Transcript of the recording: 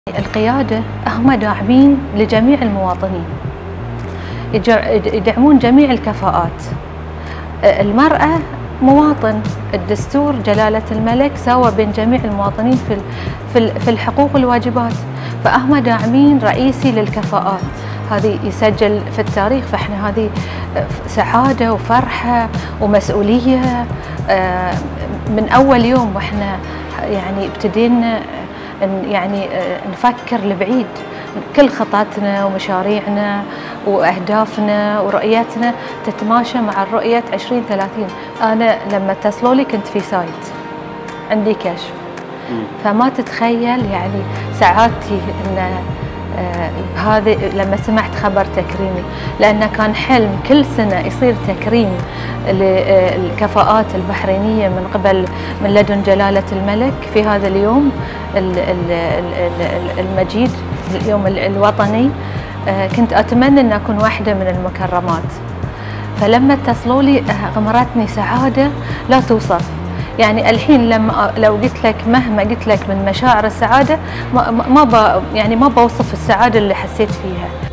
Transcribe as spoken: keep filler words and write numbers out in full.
القيادة هم داعمين لجميع المواطنين، يدعمون جميع الكفاءات. المرأة مواطن، الدستور جلالة الملك ساوى بين جميع المواطنين في في الحقوق والواجبات، فهم داعمين رئيسي للكفاءات. هذه يسجل في التاريخ، فاحنا هذه سعادة وفرحة ومسؤولية من أول يوم، واحنا يعني ابتدينا يعني نفكر لبعيد. كل خططنا ومشاريعنا وأهدافنا ورؤيتنا تتماشى مع الرؤية عشرين ثلاثين. أنا لما اتصلوا لي كنت في سايت عندي كشف، فما تتخيل يعني سعادتي ان بهذه لما سمعت خبر تكريمي، لأنه كان حلم كل سنة يصير تكريم للكفاءات البحرينية من قبل من لدن جلالة الملك في هذا اليوم المجيد، اليوم الوطني. كنت أتمنى أن أكون واحدة من المكرمات، فلما اتصلوا لي غمرتني سعادة لا توصف. يعني الحين لما لو قلت لك مهما قلت لك من مشاعر السعادة ما ما يعني ما بوصف السعادة اللي حسيت فيها.